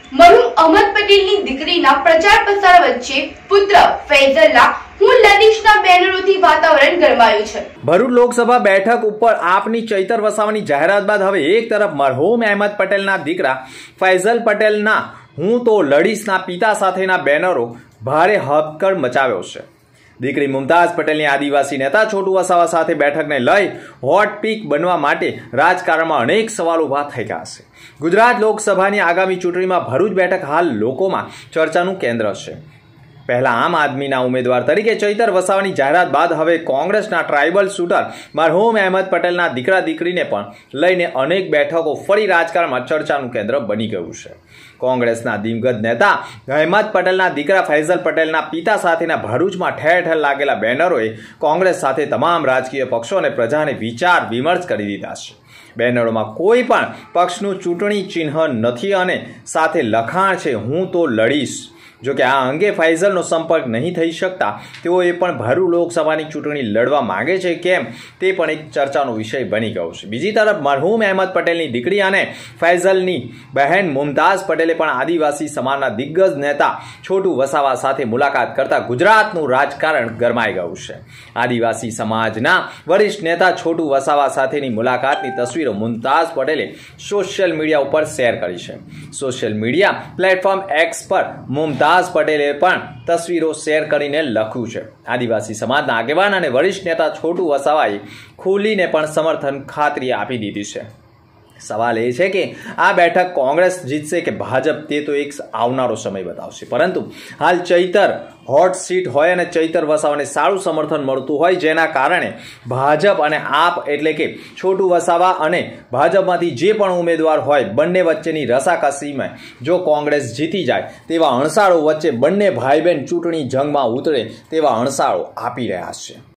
મરહુમ અહમદ પટેલની દીકરીના પ્રચાર પ્રસાર વચ્ચે પુત્ર ફૈઝલના હું લડીશના બેનરોથી વાતાવરણ ગરમાયું છે। ભરૂચ લોકસભા બેઠક ઉપર આપની ચૈતર વસાવાની જાહેરાત બાદ હવે એક તરફ મરહુમ અહેમદ પટેલના દીકરા ફૈઝલ પટેલના હું તો લડીશના પિતા સાથેના બેનરો ભારે હકકડ મચાવ્યો છે। દીકરી મુમતાઝ પટેલની આદિવાસી નેતા છોટુ વસાવા સાથે બેઠકને લઈ હોટ પીક બનવા માટે રાજકારણમાં અનેક સવાલો ઉભા થઈ ગયા છે। ગુજરાત લોકસભાની આગામી ચૂંટણીમાં ભરૂચ બેઠક હાલ લોકોમાં ચર્ચાનું કેન્દ્ર છે। પહેલા આમ આદમીના ઉમેદવાર તરીકે ચૈતર વસાવાની જાહેરાત બાદ હવે કોંગ્રેસના ટ્રાઇબલ શૂટર મરહુમ અહેમદ પટેલના દીકરા દીકરીને પણ લઈને અનેક બેઠકો ફરી રાજકારણમાં ચર્ચાનું કેન્દ્ર બની ગયું છે। કોંગ્રેસના દિગ્ગજ નેતા અહેમદ પટેલના દીકરા ફૈઝલ પટેલના પિતા સાથેના ભરૂચમાં ઠેર ઠેર લાગેલા બેનરોએ કોંગ્રેસ સાથે તમામ રાજકીય પક્ષો અને પ્રજાને વિચાર વિમર્શ કરી દીધા છે। બેનરોમાં કોઈ પણ પક્ષનું ચૂંટણી ચિહ્ન નથી અને સાથે લખાણ છે હું તો લડીશ। જોકે આ અંગે ફૈઝલનો સંપર્ક નહીં થઈ શકતા તેઓએ પણ ભરૂચ લોકસભાની ચૂંટણી લડવા માંગે છે કેમ તે પણ એક ચર્ચાનો વિષય બની ગયો છે। બીજી તરફ મરહુમ અહેમદ પટેલની દીકરી અને ફૈઝલની બહેન મુમતાઝ પટેલે પણ આદિવાસી સમાજના દિગ્ગજ નેતા છોટુ વસાવા સાથે મુલાકાત કરતા ગુજરાતનું રાજકારણ ગરમાઈ ગયું છે। આદિવાસી સમાજના વરિષ્ઠ નેતા છોટુ વસાવા સાથેની મુલાકાતની તસવીરો મુમતાઝ પટેલે સોશિયલ મીડિયા ઉપર શેર કરી છે। સોશિયલ મીડિયા પ્લેટફોર્મ એક્સ પર મુમતાઝ પટેલે પણ તસવીરો શેર કરીને લખ્યું છે આદિવાસી સમાજના આગેવાન અને વરિષ્ઠ નેતા છોટુ વસાવાએ ખુલીને પણ સમર્થન ખાતરી આપી દીધી છે। સવાલ એ છે કે આ બેઠક કોંગ્રેસ જીતશે કે ભાજપ તે તો એક આવનારો સમય બતાવશે, પરંતુ હાલ ચૈતર હોટ સીટ હોય અને ચૈતર વસાવાને સારું સમર્થન મળતું હોય જેના કારણે ભાજપ અને આપ એટલે કે છોટુ વસાવા અને ભાજપમાંથી જે પણ ઉમેદવાર હોય બંને વચ્ચેની રસાકસીમાં જો કોંગ્રેસ જીતી જાય તેવા અણસારો વચ્ચે બંને ભાઈ બહેન ચૂંટણી જંગમાં ઉતરે તેવા અણસારો આપી રહ્યા છે।